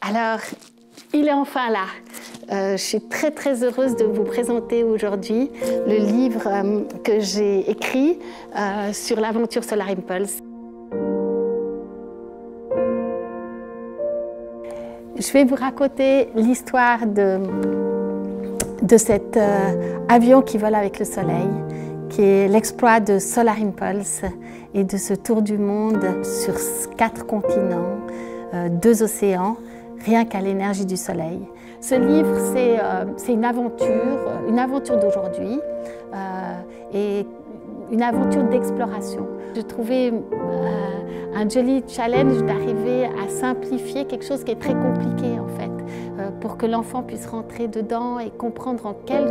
Alors, il est enfin là. Je suis très heureuse de vous présenter aujourd'hui le livre que j'ai écrit sur l'aventure Solar Impulse. Je vais vous raconter l'histoire de cet avion qui vole avec le soleil, qui est l'exploit de Solar Impulse et de ce tour du monde sur 4 continents, 2 océans, rien qu'à l'énergie du soleil. Ce livre, c'est une aventure d'aujourd'hui et une aventure d'exploration. Je trouvais un joli challenge d'arriver à simplifier quelque chose qui est très compliqué en fait, pour que l'enfant puisse rentrer dedans et comprendre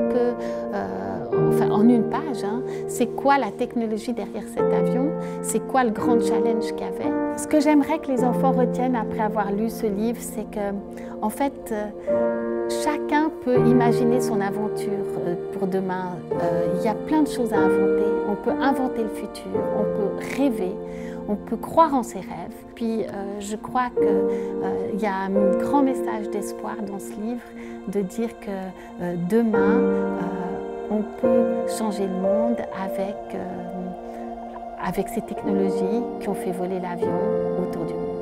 en une page, c'est quoi la technologie derrière cet avion, c'est quoi le grand challenge qu'il y avait. Ce que j'aimerais que les enfants retiennent après avoir lu ce livre, c'est que en fait, chacun peut imaginer son aventure pour demain. Il y a plein de choses à inventer. On peut inventer le futur, on peut rêver, on peut croire en ses rêves. Puis je crois qu'il y a un grand message d'espoir dans ce livre, de dire que demain, on peut changer le monde avec ces technologies qui ont fait voler l'avion autour du monde.